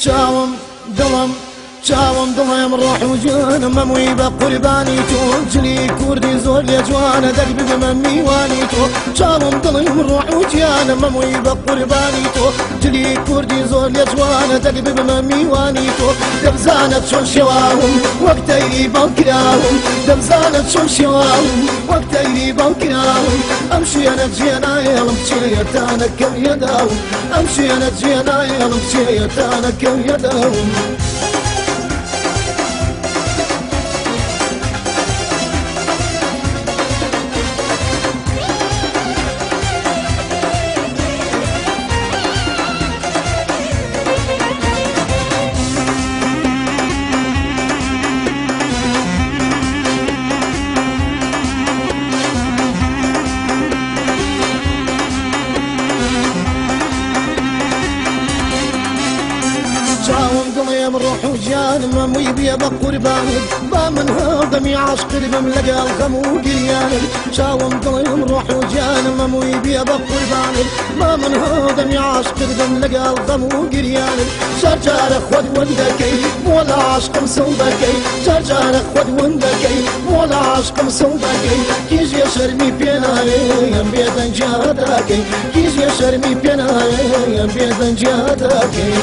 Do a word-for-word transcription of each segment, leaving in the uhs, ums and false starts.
چاوم دڵم چاوم دڵێم ڕۆح و جانم هەمووی بە قوربانی تۆ جلی کوردی زۆر لێ جوانە دەک ببمە میوانی تۆ چاوم دڵێم ڕۆح و جانم هەمووی بە قوربانی تۆ جلی کوردی زۆر لێ جوانە دەک ببمە میوانی تۆ دەبزانت چۆن شێواوم وەک تەیری باوکراوم دەبزانت چۆن شێواوم وەک تەیری باوکراوم ئەم شوێنە جێنایەڵم چێیەتانە کەویەداوم ئەم شوێنە جێنایەڵم چێیەتانە کەویەداوم چاوم دڵێم ڕۆح و جانم هەمووی بێ بە قوربانت با من هەڵدەمی عاشق بم لەگەڵ غەم و گریانت چاوم دڵێم ڕۆح و جانم هەمووی بێ بە قوربانت با من هەڵدەمی عاشق بم لەگەڵ غەم و گریانت چار جارە خۆت ون دەکەی بۆ لە عاشقم سڵ دەکەی چار جارە خۆت ون دەکەی بۆ لە عاشقم سڵ دەکەی کیژێ شەرمی پێ نایەم بێدەنجات دەکەی کیژێ شەرمی پێ نایەم بێدەنجات دەکەی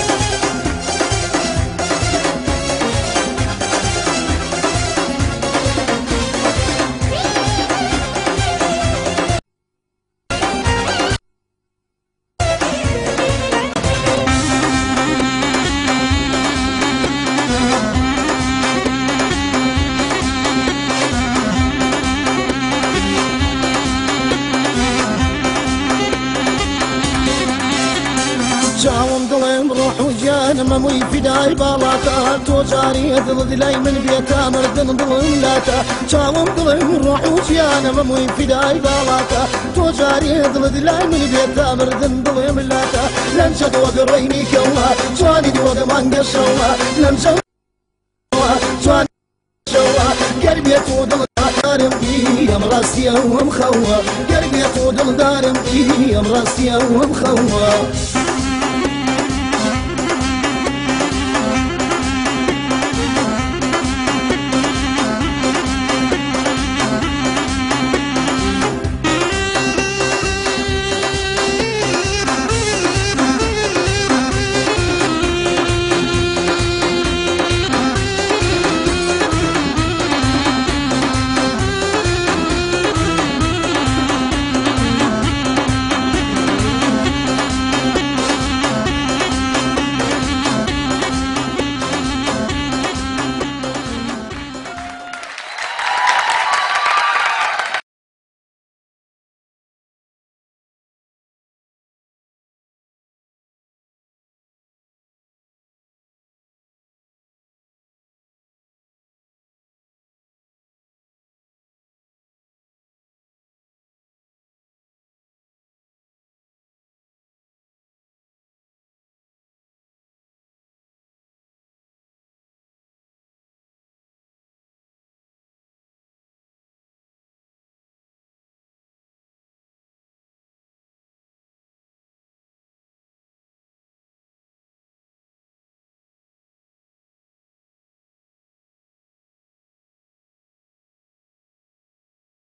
چاوم دڵێم ڕۆح و جانم هەمووی فیدای باڵاتە تۆ جارێ دڵت لای من بێتە مردن دڵم لاتە چاوم دڵێم ڕۆح و جانم هەمووی فیدای باڵاتە تۆ جارێ دڵت لای من بێتە مردن دڵم لاتە لەنجە دۆگەڕێینی کەوە جوانی دۆگە مانگەشەوە لەنجە جوانی شەوە گەر بێت و دڵدارم ئی ئەم ڕاستیە وەم خەوە گەر بێت و دڵدارم ئی ئەم ڕاستیە وەم خەوە